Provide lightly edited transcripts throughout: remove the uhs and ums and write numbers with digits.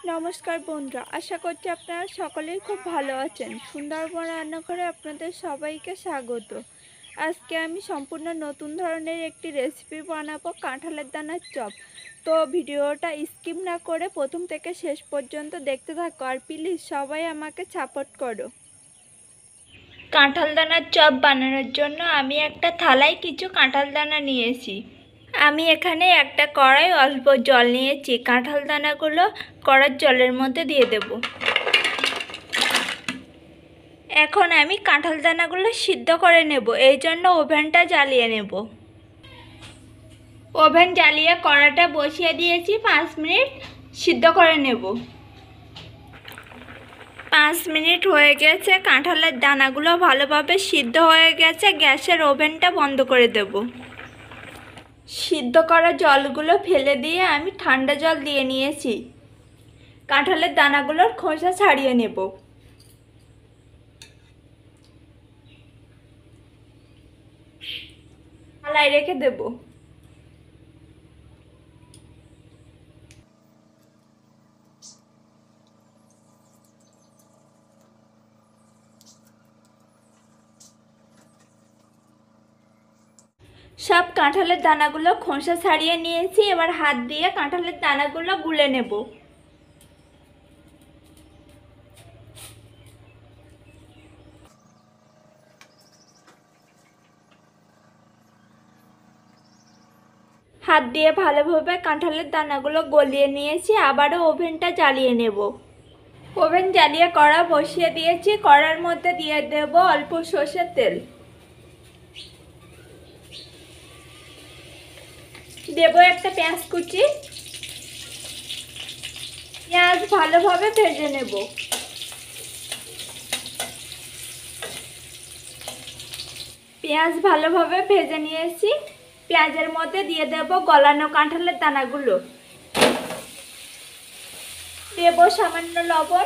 নমস্কার বন্ধুরা, আশা করছি আপনারা সকলেই খুব ভালো আছেন। সুন্দরবন রান্নাঘরে আপনাদের সবাইকে স্বাগত। আজকে আমি সম্পূর্ণ নতুন ধরনের একটি রেসিপি বানাবো, কাঁঠালের দানার চপ। তো ভিডিওটা স্কিপ না করে প্রথম থেকে শেষ পর্যন্ত দেখতে থাকো, আর প্লিজ সবাই আমাকে সাপোর্ট করো। কাঁঠাল দানার চপ বানানোর জন্য আমি একটা থালায় কিছু কাঁঠাল দানা নিয়েছি। আমি এখানে একটা কড়াই অল্প জল নিয়েছি। কাঁঠাল দানাগুলো কড়ার জলের মধ্যে দিয়ে দেব। এখন আমি কাঁঠাল দানাগুলো সিদ্ধ করে নেব, এই জন্য ওভেনটা জ্বালিয়ে নেব। ওভেন জ্বালিয়ে কড়াটা বসিয়ে দিয়েছি। 5 মিনিট সিদ্ধ করে নেব। 5 মিনিট হয়ে গেছে, কাঁঠালের দানাগুলো ভালোভাবে সিদ্ধ হয়ে গেছে। গ্যাসের ওভেনটা বন্ধ করে দেব। সিদ্ধ করা জলগুলো ফেলে দিয়ে আমি ঠান্ডা জল দিয়ে নিয়েছি। কাঁঠালের দানাগুলোর খোসা ছাড়িয়ে নেব। থালায় রেখে দেব। সব কাঁঠালের দানাগুলো খোসা ছাড়িয়ে নিয়েছি। এবার হাত দিয়ে কাঁঠালের দানাগুলো গুলে নেব। হাত দিয়ে ভালোভাবে কাঁঠালের দানাগুলো গলিয়ে নিয়েছি। আবারও ওভেনটা জ্বালিয়ে নেব। ওভেন জ্বালিয়ে কড়া বসিয়ে দিয়েছি। কড়ার মধ্যে দিয়ে দেব অল্প সর্ষের তেল। দেব একটা পেঁয়াজ কুচি। পেঁয়াজ ভালোভাবে ভেজে নেব। পেঁয়াজ ভালোভাবে ভেজে নিয়েছি। পেঁয়াজের মধ্যে দিয়ে দেব গলানো কাঁঠালের দানাগুলো। দেব সামান্য লবণ।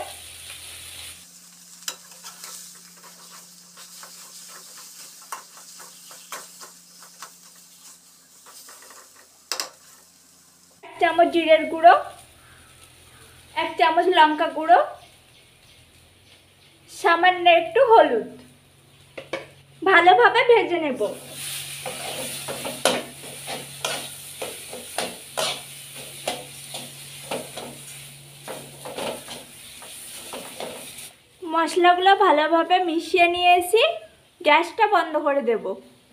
এক চামচ জিরের গুঁড়ো, 1 চামচ লঙ্কা গুঁড়ো, সামান্য একটু হলুদ। ভালোভাবে ভেজে নেব। মশলাগুলো ভালোভাবে মিশিয়ে নিয়েছি। গ্যাসটা বন্ধ করে দেব।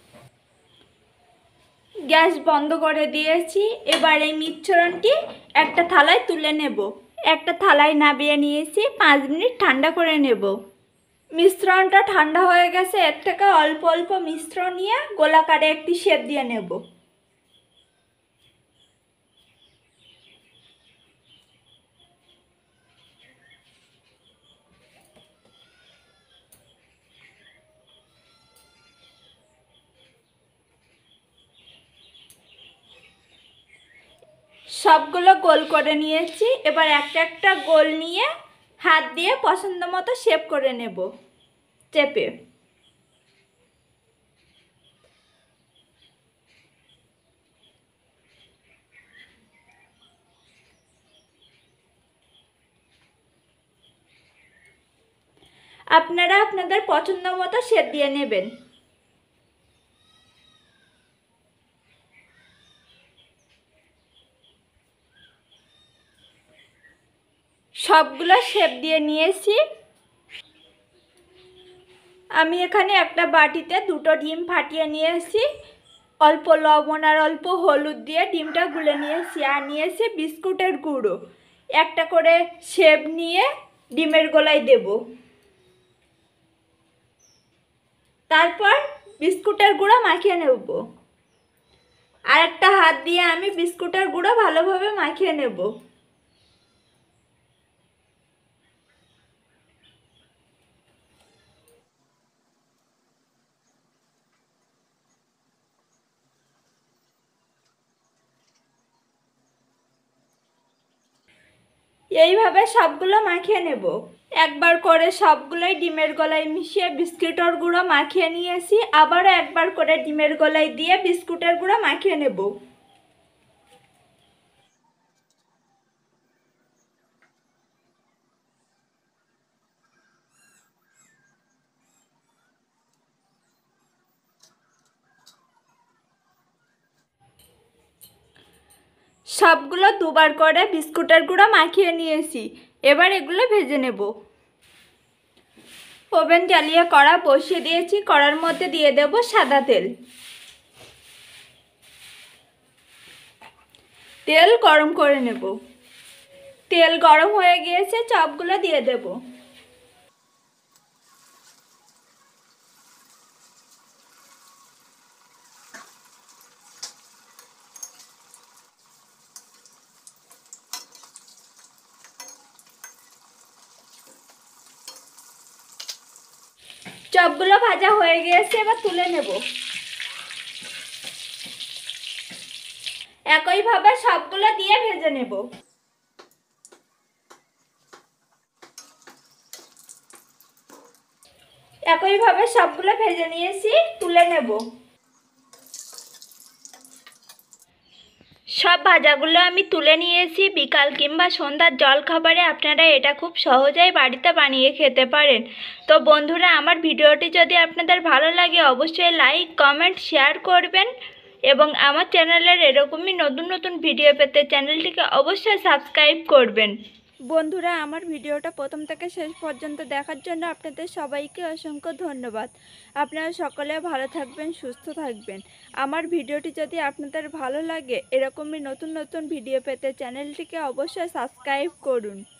গ্যাস বন্ধ করে দিয়েছি। এবার এই মিশ্রণটি একটা থালায় তুলে নেব। একটা থালায় নামিয়ে নিয়েছি। 5 মিনিট ঠান্ডা করে নেব। মিশ্রণটা ঠান্ডা হয়ে গেছে। এর থেকে অল্প অল্প মিশ্রণ নিয়ে গোলাকারে একটি শেপ দিয়ে নেব। সবগুলো গোল করে নিয়েছি। এবার একটা একটা গোল নিয়ে হাত দিয়ে পছন্দ মতো শেপ করে নেব চেপে। আপনারা আপনাদের পছন্দ মতো শেপ দিয়ে নেবেন। সবগুলো শেপ দিয়ে নিয়েছি। আমি এখানে একটা বাটিতে 2টো ডিম ফাটিয়ে নিয়েছি। অল্প লবণ আর অল্প হলুদ দিয়ে ডিমটা গুলে নিয়েছি। আর নিয়েছি বিস্কুটের গুঁড়ো। একটা করে শেপ নিয়ে ডিমের গোলায় দেব। তারপর বিস্কুটের গুঁড়ো মাখিয়ে নেব। আর একটা হাত দিয়ে আমি বিস্কুটের গুঁড়ো ভালোভাবে মাখিয়ে নেব। এইভাবে সবগুলো মাখিয়ে নেব। একবার করে সবগুলোই ডিমের গলায় মিশিয়ে বিস্কুটের গুঁড়ো মাখিয়ে নিয়েছি। আবারও একবার করে ডিমের গলায় দিয়ে বিস্কুটের গুঁড়ো মাখিয়ে নেব। সবগুলো দুবার করে বিস্কুটের গুঁড়ো মাখিয়ে নিয়েছি। এবার এগুলো ভেজে নেব। ওভেন জ্বালিয়ে কড়া বসিয়ে দিয়েছি। কড়ার মধ্যে দিয়ে দেব সাদা তেল। তেল গরম করে নেব। তেল গরম হয়ে গিয়েছে, চপগুলো দিয়ে দেব। চপগুলো ভাজা হয়ে গিয়েছে, এবার তুলে নেব। একইভাবে সবগুলো দিয়ে ভেজে নেব। একইভাবে সবগুলো ভেজে নিয়েছি, তুলে নেব। সব ভাজাগুলো আমি তুলে নিয়েছি। বিকাল কিংবা সন্ধ্যার জলখাবারে আপনারা এটা খুব সহজেই বাড়িতে বানিয়ে খেতে পারেন। তো বন্ধুরা, আমার ভিডিওটি যদি আপনাদের ভালো লাগে অবশ্যই লাইক, কমেন্ট, শেয়ার করবেন এবং আমার চ্যানেলের এরকমই নতুন নতুন ভিডিও পেতে চ্যানেলটিকে অবশ্যই সাবস্ক্রাইব করবেন। বন্ধুরা, আমার ভিডিওটা প্রথম থেকে শেষ পর্যন্ত দেখার জন্য আপনাদের সবাইকে অসংখ্য ধন্যবাদ। আপনারা সকলে ভালো থাকবেন, সুস্থ থাকবেন। আমার ভিডিওটি যদি আপনাদের ভালো লাগে এরকমই নতুন নতুন ভিডিও পেতে চ্যানেলটিকে অবশ্যই সাবস্ক্রাইব করুন।